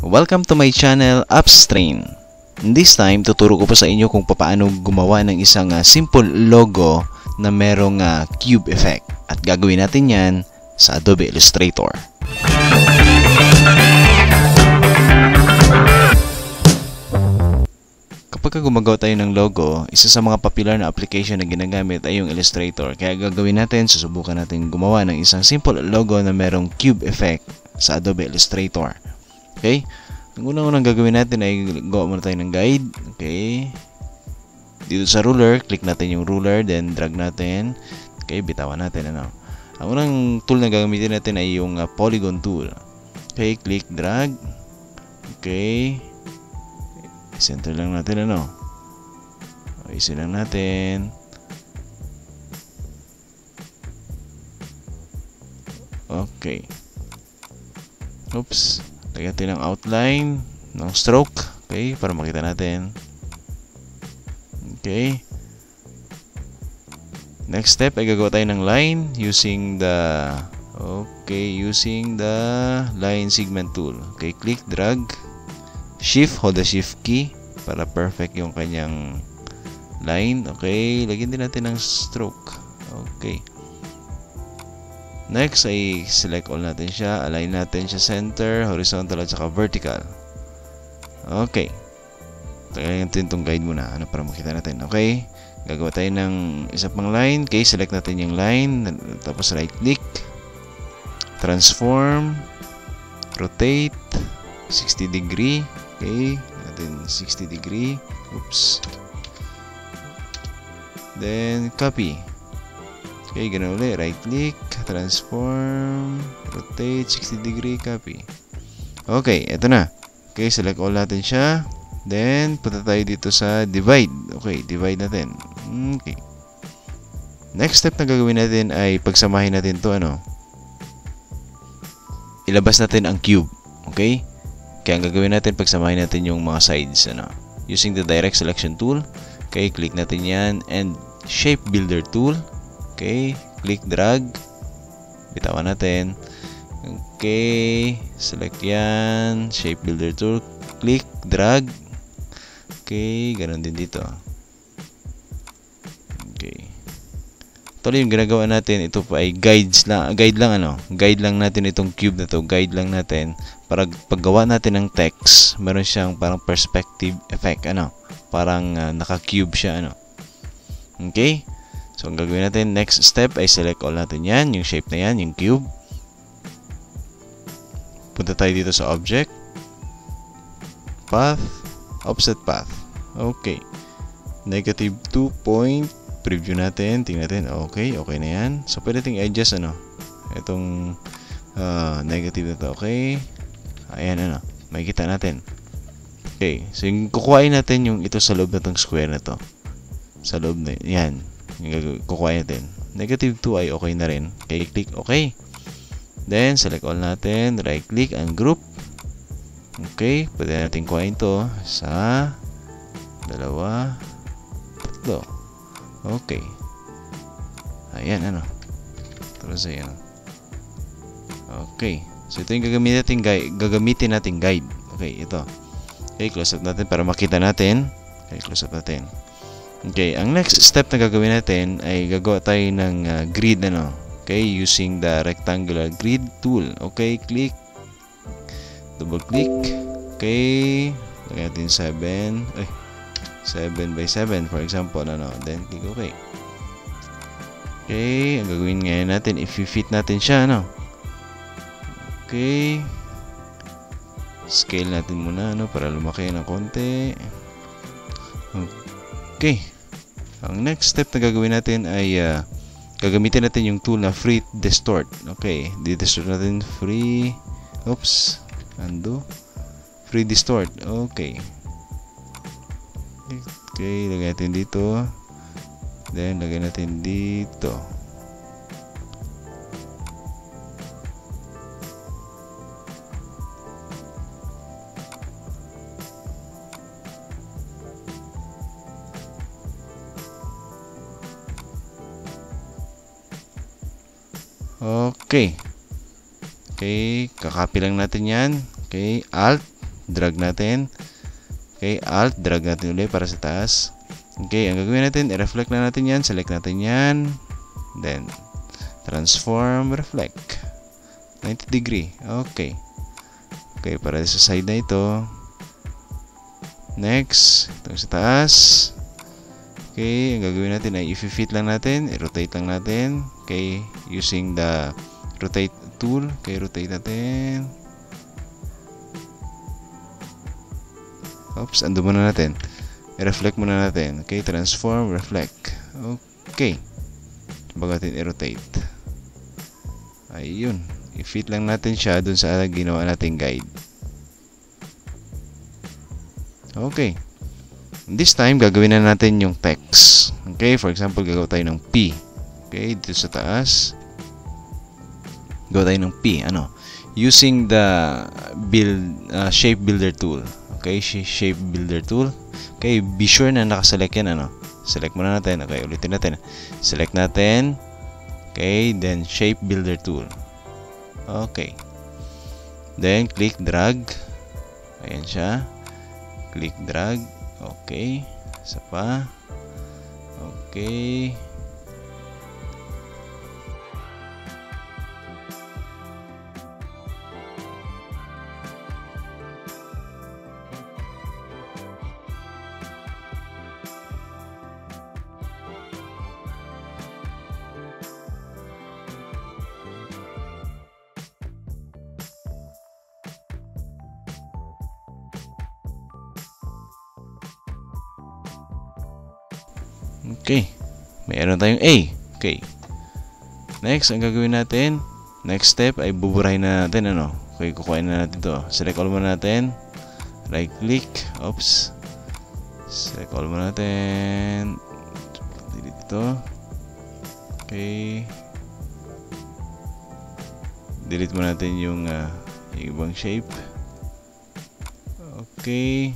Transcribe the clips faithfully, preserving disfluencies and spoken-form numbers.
Welcome to my channel, Upstrain. This time, tuturo ko po sa inyo kung paano gumawa ng isang uh, simple logo na merong uh, cube effect. At gagawin natin yan sa Adobe Illustrator. Kapag gumagawa tayo ng logo, isa sa mga popular na application na ginagamit ay yung Illustrator. Kaya gagawin natin, susubukan natin gumawa ng isang simple logo na merong cube effect sa Adobe Illustrator. Okay? Ang unang-unang gagawin natin ay gawa muna tayo ng guide. Okay? Dito sa ruler, click natin yung ruler, then drag natin. Okay, bitawan natin. Ano? Ang unang tool na gagamitin natin ay yung uh, polygon tool. Okay, click, drag. Okay. Center lang natin, ano? Isin lang natin. Okay. Oops. Lagyan natin ng outline, ng stroke. Okay, para makita natin. Okay. Next step ay gagawa tayo ng line using the Okay, using the line segment tool. Okay, click, drag. Shift, hold the shift key para perfect yung kanyang line. Okay, lagyan din natin ng stroke. Okay. Next ay select all natin siya, align natin siya center, horizontal at saka vertical. Okay. Tagayin natin itong guide muna, ano, para makita natin. Okay. Gagawa tayo ng isa pang line. Okay, select natin yung line, tapos right click, transform, rotate sixty degree. Okay, natin sixty degree. Oops. Then copy. Okay, ganun ulit. Right click, transform, rotate sixty degree, copy. Okay, eto na. Okay, select all natin siya. Then, punta tayo dito sa divide. Okay, divide natin. Okay. Next step na gagawin natin ay pagsamahin natin to, ano? Ilabas natin ang cube. Okay? Kaya ang gagawin natin, pagsamahin natin yung mga sides, ano? Using the direct selection tool. Okay, click natin yan. And shape builder tool. Okay, click, drag. Bitawan natin. Okay, select yan. Shape builder tool. Click, drag. Okay, ganun din dito. Okay. Ito yung ginagawa natin. Ito pa ay guides lang. Guide lang, ano? Guide lang natin itong cube na to. Guide lang natin. Para paggawa natin ng text, meron siyang parang perspective effect, ano? Parang uh, naka-cube siya, ano? Okay? So, ang gagawin natin, next step ay select all natin yan. Yung shape na yan, yung cube. Punta tayo dito sa object. Path. Offset path. Okay. Negative two point. Preview natin. Tingnan natin. Okay. Okay na yan. So, pwede natin i-adjust, ano. Itong uh, negative na to. Okay. Ayan, ano. Makikita natin. Okay. So, yung kukuhain natin yung ito sa loob na tong square na to. Sa loob na yan. Yung kukuha natin. Negative two ay okay na rin. Okay, click okay. Then, select all natin. Right click and group. Okay, pwede natin kuhain to sa dalawa, tatlo. Okay. Ayan, ano. Tapos ayan. Okay. So, ito yung gagamitin natin guide. Gagamitin natin guide. Okay, ito. Okay, close up natin para makita natin. Okay, close up natin. Okay, ang next step na gagawin natin ay gagawa tayo ng uh, grid, ano. Okay, using the rectangular grid tool. Okay, click. Double click. Okay. Lagyan natin seven. Ay, seven by seven for example, ano. Then, click okay. Okay, ang gagawin ngayon natin, if you fit natin siya, ano. Okay. Scale natin muna, ano, para lumaki ng konti. Okay. Ang next step na gagawin natin ay uh, gagamitin natin yung tool na free distort. Okay, di-distort natin free. Oops, undo. Free distort. Okay. Okay, lagyan natin dito. Then lagyan natin dito. Okay. Okay, kakopy lang natin yan. Okay, Alt, drag natin. Okay, Alt, drag natin ulit para sa taas. Okay, ang gagawin natin, i-reflect na natin yan. Select natin yan. Then, transform, reflect. ninety degree. Okay. Okay, para sa side na ito. Next, ito sa taas. Okay, ang gagawin natin ay i-fit lang natin. I-rotate lang natin. Okay, using the rotate tool. Okay, rotate natin. Oops, ando muna natin. I-reflect muna natin. Okay, transform, reflect. Okay. Bago natin i-rotate. Ayun. I-fit lang natin siya dun sa ginawa nating guide. Okay. This time, gagawin na natin yung text. Okay, for example, gagawa tayo ng P. Okay, dito sa taas. Gawa tayo ng P. Ano? Using the build uh, shape builder tool. Okay, shape builder tool. Okay, be sure na nakaselect yan, ano. Select muna natin. Okay, ulitin natin. Select natin. Okay, then shape builder tool. Okay. Then click drag. Ayan siya. Click drag. Okay. Isa pa. Okay. Okay. Mayroon tayong A. Okay. Next, ang gagawin natin, next step ay buburahin na natin, ano. Okay, kukuhain na natin to. Select all muna natin. Right click. Oops. Select all muna natin. Delete ito. Okay. Delete muna natin yung, uh, yung ibang shape. Okay.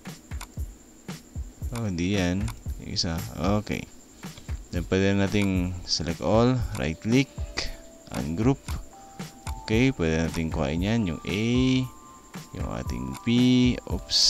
Oh, hindi yan. Yung isa. Okay. Then, pwede nating select all. Right click. Ungroup. Okay. Pwede nating kuhain yan. Yung A. Yung ating P. Oops.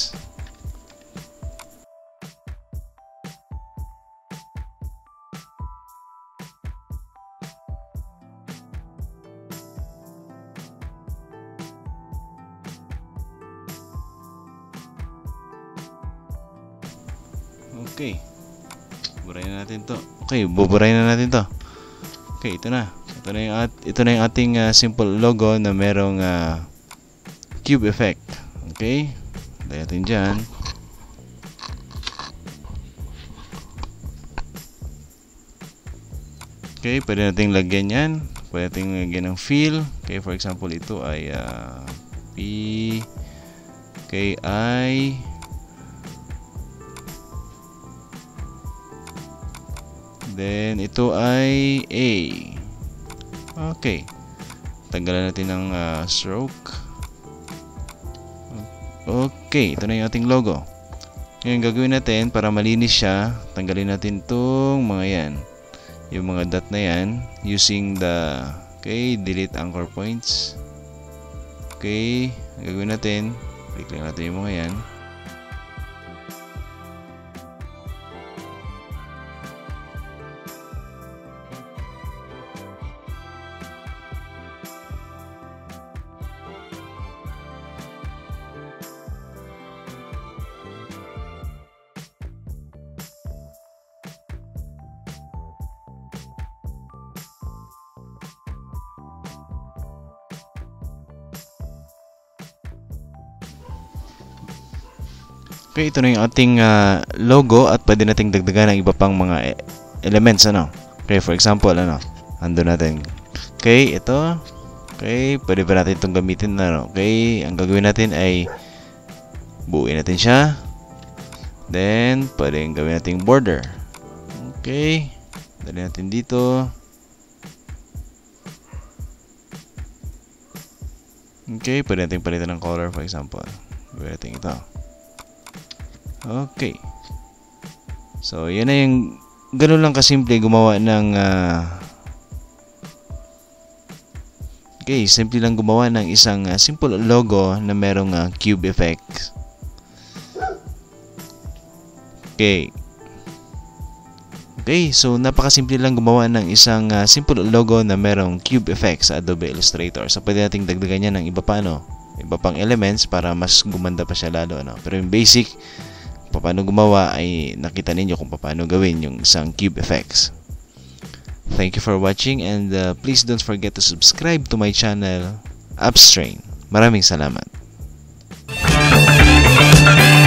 Okay. Buburahin na natin to. Okay, buburahin na natin to. Okay, ito na. Ito na yung, at, ito na yung ating uh, simple logo na merong uh, cube effect. Okay. Lagyan natin dyan. Okay, pwede natin lagyan yan. Pwede natin lagyan ng fill. Okay, for example, ito ay uh, P K I then ito ay A. Okay. Tanggalan natin ng uh, stroke. Okay, ito na yung ating logo. Ngayon gagawin natin para malinis siya, tanggalin natin itong mga yan. Yung mga dot na yan using the okay, delete anchor points. Okay, gagawin natin, click lang natin yung mga yan. Okay, ito na yung ating uh, logo at pwede nating dagdagan ng iba pang mga elements, ano. Okay, for example, ano, ando natin. Okay, ito. Okay, pwede pa natin itong gamitin, ano. Okay, ang gagawin natin ay buuin natin siya. Then, pwede yung gawin natin border. Okay, dali natin dito. Okay, pwede natin palitan ng color, for example. Pwede natin ito. Okay. So, yan na yung ganun lang kasimple gumawa ng uh, Okay, simple lang gumawa ng isang uh, simple logo na merong uh, cube effects. Okay. Okay, so napakasimple lang gumawa ng isang uh, simple logo na merong cube effects sa Adobe Illustrator. So pwede nating dagdagan yan ng iba pa, no? Iba pang elements para mas gumanda pa siya lalo, no? Pero yung basic, paano gumawa ay nakita ninyo kung paano gawin yung isang cube effects. Thank you for watching, and uh, please don't forget to subscribe to my channel, Upstrain. Maraming salamat.